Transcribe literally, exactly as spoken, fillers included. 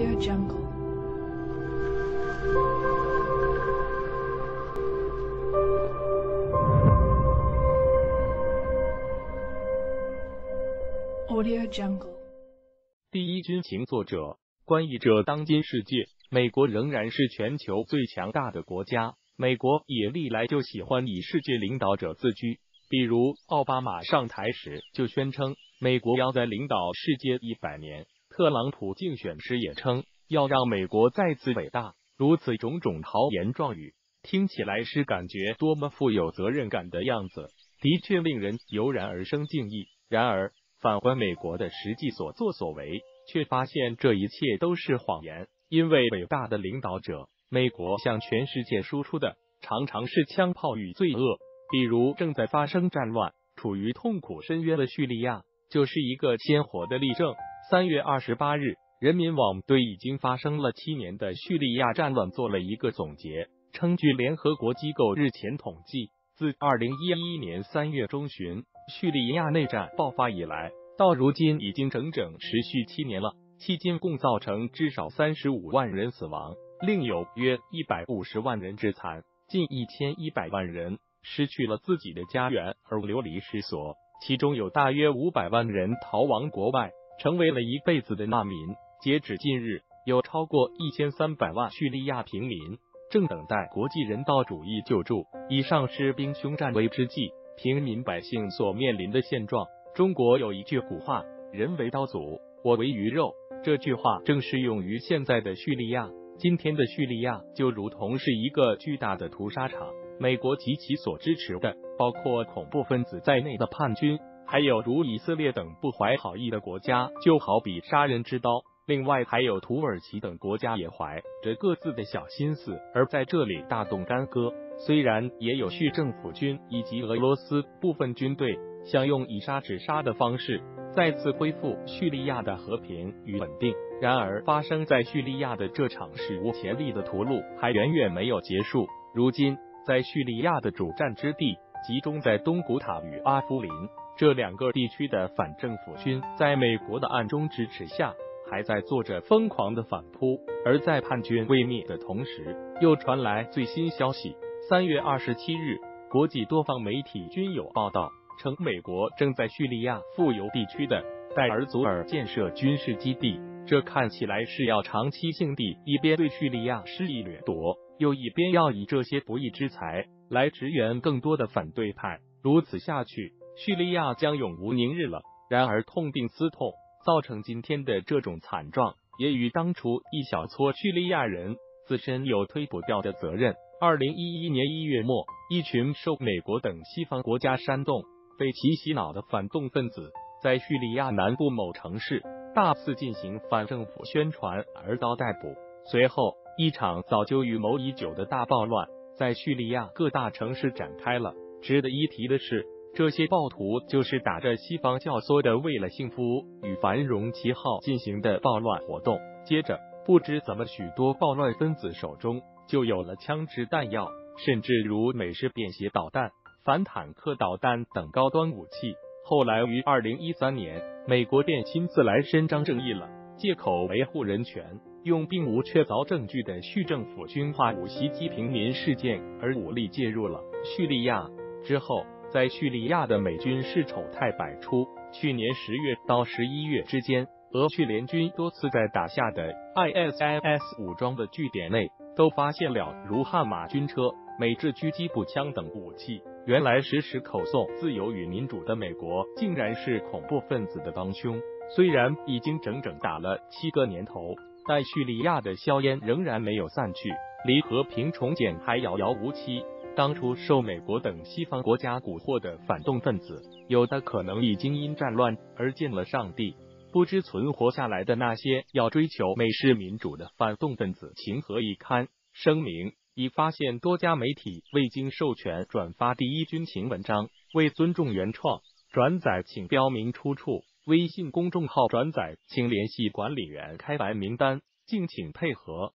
Audio Jungle. Audio Jungle. 第一军情作者，关译者。当今世界，美国仍然是全球最强大的国家。美国也历来就喜欢以世界领导者自居，比如奥巴马上台时就宣称美国要在领导世界一百年，特朗普竞选时也称要让美国再次伟大。如此种种豪言壮语，听起来是感觉多么富有责任感的样子，的确令人油然而生敬意。然而反观美国的实际所作所为，却发现这一切都是谎言。因为伟大的领导者，美国向全世界输出的常常是枪炮与罪恶。比如正在发生战乱、处于痛苦深渊的叙利亚，就是一个鲜活的例证。三月二十八日，人民网对已经发生了七年的叙利亚战乱做了一个总结，称据联合国机构日前统计，自二零一一年三月中旬叙利亚内战爆发以来，到如今已经整整持续七年了。迄今共造成至少三十五万人死亡，另有约一百五十万人致残，近一千一百万人失去了自己的家园而流离失所，其中有大约五百万人逃亡国外，成为了一辈子的难民。截止近日，有超过一千三百万叙利亚平民正等待国际人道主义救助。以上是兵凶战危之际，平民百姓所面临的现状。中国有一句古话，人为刀俎，我为鱼肉，这句话正适用于现在的叙利亚。今天的叙利亚就如同是一个巨大的屠杀场，美国及其所支持的包括恐怖分子在内的叛军，还有如以色列等不怀好意的国家，就好比杀人之刀。另外还有土耳其等国家也怀着各自的小心思，而在这里大动干戈。虽然也有叙政府军以及俄罗斯部分军队想用以杀止杀的方式再次恢复叙利亚的和平与稳定，然而发生在叙利亚的这场史无前例的屠戮还远远没有结束。如今在叙利亚的主战之地集中在东古塔与阿夫林这两个地区的反政府军，在美国的暗中支持下还在做着疯狂的反扑。而在叛军未灭的同时，又传来最新消息。三月二十七日，国际多方媒体均有报道称，美国正在叙利亚富有地区的代尔祖尔建设军事基地，这看起来是要长期性地一边对叙利亚施以掠夺，又一边要以这些不义之财来支援更多的反对派。如此下去，叙利亚将永无宁日了。然而痛定思痛，造成今天的这种惨状，也与当初一小撮叙利亚人自身有推不掉的责任。二零一一年一月末，一群受美国等西方国家煽动、被其洗脑的反动分子，在叙利亚南部某城市大肆进行反政府宣传而遭逮捕。随后，一场早就预谋已久的大暴乱在叙利亚各大城市展开了。值得一提的是，这些暴徒就是打着西方教唆的为了幸福与繁荣旗号进行的暴乱活动。接着，不知怎么许多暴乱分子手中就有了枪支弹药，甚至如美式便携导弹、反坦克导弹等高端武器。后来于二零一三年，美国便亲自来伸张正义了，借口维护人权，用并无确凿证据的叙政府军化武袭击平民事件而武力介入了叙利亚。之后，在叙利亚的美军是丑态百出。去年十月到十一月之间，俄叙联军多次在打下的 I S I S 武装的据点内都发现了如悍马军车、美制狙击步枪等武器。原来时时口颂自由与民主的美国，竟然是恐怖分子的帮凶。虽然已经整整打了七个年头，但叙利亚的硝烟仍然没有散去，离和平重建还遥遥无期。当初受美国等西方国家蛊惑的反动分子，有的可能已经因战乱而见了上帝。不知存活下来的那些要追求美式民主的反动分子情何以堪？声明：已发现多家媒体未经授权转发第一军情文章，未尊重原创，转载请标明出处。微信公众号转载请联系管理员开完名单，敬请配合。